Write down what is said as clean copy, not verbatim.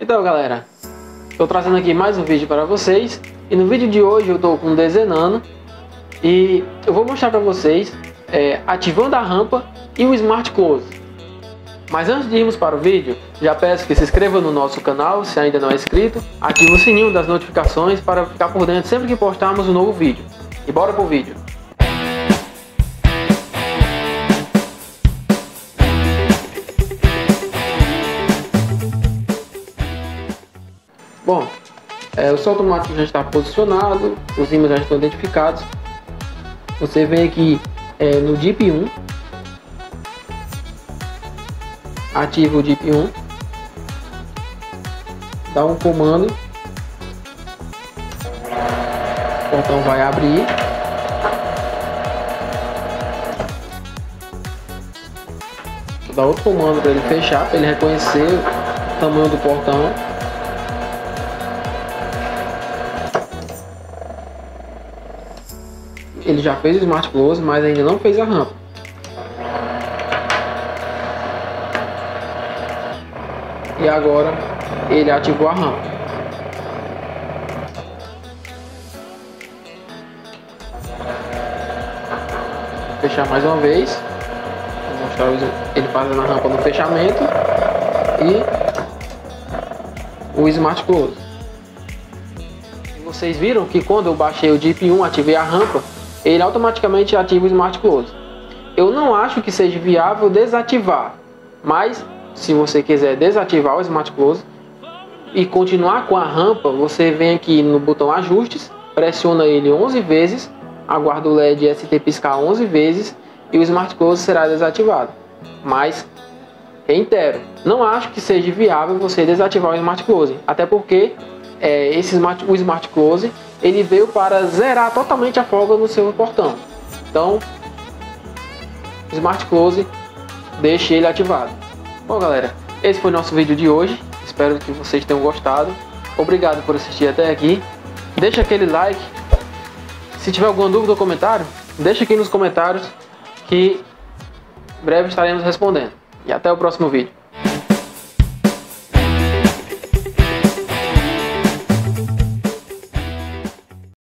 Então galera, estou trazendo aqui mais um vídeo para vocês. E no vídeo de hoje eu estou com um Dezenano. E eu vou mostrar para vocês ativando a rampa e o Smart Close. Mas antes de irmos para o vídeo, já peço que se inscreva no nosso canal se ainda não é inscrito. Ative o sininho das notificações para ficar por dentro sempre que postarmos um novo vídeo. E bora pro vídeo! Bom, o som automático já está posicionado, os ímãs já estão identificados. Você vem aqui no DIP 1, ativa o DIP 1, dá um comando, o portão vai abrir, dá outro comando para ele fechar, para ele reconhecer o tamanho do portão. Ele já fez o Smart Close, mas ainda não fez a rampa. E agora ele ativou a rampa. Vou fechar mais uma vez. Vou mostrar ele fazendo a rampa no fechamento e o Smart Close. Vocês viram que quando eu baixei o DIP 1, ativei a rampa, ele automaticamente ativa o Smart Close. Eu não acho que seja viável desativar, mas se você quiser desativar o Smart Close e continuar com a rampa, você vem aqui no botão ajustes, pressiona ele 11 vezes, aguarda o LED ST piscar 11 vezes e o Smart Close será desativado. Mas reitero, não acho que seja viável você desativar o Smart Close, até porque o Smart Close ele veio para zerar totalmente a folga no seu portão. Então, o Smart Close, deixe ele ativado. Bom galera, esse foi o nosso vídeo de hoje. Espero que vocês tenham gostado. Obrigado por assistir até aqui. Deixa aquele like. Se tiver alguma dúvida ou comentário, deixa aqui nos comentários que em breve estaremos respondendo. E até o próximo vídeo.